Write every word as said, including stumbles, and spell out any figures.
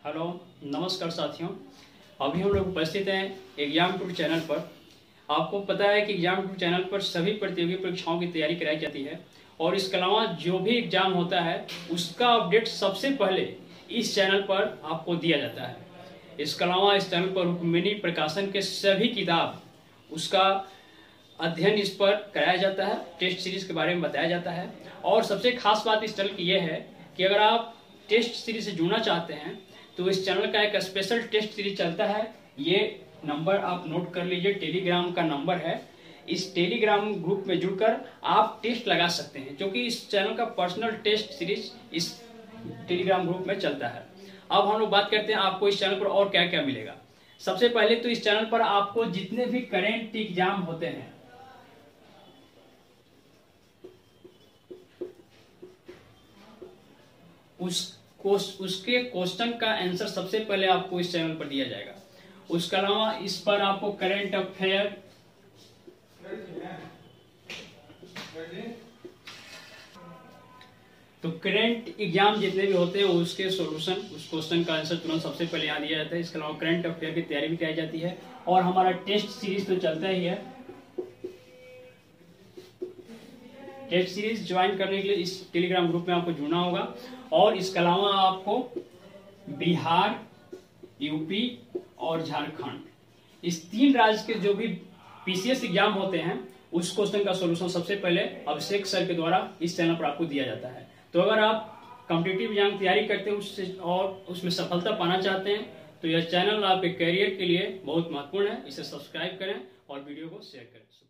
Hello, नमस्कार साथियों। अभी हम लोग उपस्थित हैं एग्जाम टूर चैनल पर। आपको पता है कि एग्जाम टूर चैनल पर सभी प्रतियोगी परीक्षाओं की तैयारी कराई जाती है और इसके अलावा जो भी एग्जाम होता है उसका अपडेट सबसे पहले इस चैनल पर आपको दिया जाता है। इसके अलावा इस चैनल पर रुक्मिणी प्रकाशन के सभी किताब उसका अध्ययन इस पर कराया जाता है, टेस्ट सीरीज के बारे में बताया जाता है। और सबसे खास बात इस चैनल की यह है कि अगर आप टेस्ट सीरीज से जुड़ना चाहते हैं तो इस चैनल का एक स्पेशल टेस्ट सीरीज चलता है। ये नंबर आप नोट कर लीजिए, टेलीग्राम का नंबर है। इस टेलीग्राम ग्रुप में जुड़कर आप टेस्ट लगा सकते हैं, क्योंकि इस चैनल का पर्सनल टेस्ट सीरीज इस टेलीग्राम ग्रुप में चलता है। अब हम लोग बात करते हैं आपको इस चैनल पर और क्या क्या मिलेगा। सबसे पहले तो इस चैनल पर आपको जितने भी करेंट एग्जाम होते हैं उस उसके क्वेश्चन का आंसर सबसे पहले आपको इस चैनल पर दिया जाएगा। उसके अलावा इस पर आपको करंट अफेयर, तो करंट एग्जाम जितने भी होते हैं उसके सॉल्यूशन, उस क्वेश्चन का आंसर तुरंत सबसे पहले यहाँ दिया जाता है। इसके अलावा करंट अफेयर की तैयारी भी कराई जाती है और हमारा टेस्ट सीरीज तो चलता ही है। टेस्ट सीरीज ज्वाइन करने के लिए इस टेलीग्राम ग्रुप में आपको जुड़ना होगा। और इसके अलावा आपको बिहार, यूपी और झारखंड, इस तीन राज्य के जो भी पीसीएस एग्जाम होते हैं उस क्वेश्चन का सॉल्यूशन सबसे पहले अभिषेक सर के द्वारा इस चैनल पर आपको दिया जाता है। तो अगर आप कॉम्पिटिटिव एग्जाम की तैयारी करते हैं उससे और उसमें सफलता पाना चाहते हैं तो यह चैनल आपके करियर के लिए बहुत महत्वपूर्ण है। इसे सब्सक्राइब करें और वीडियो को शेयर करें।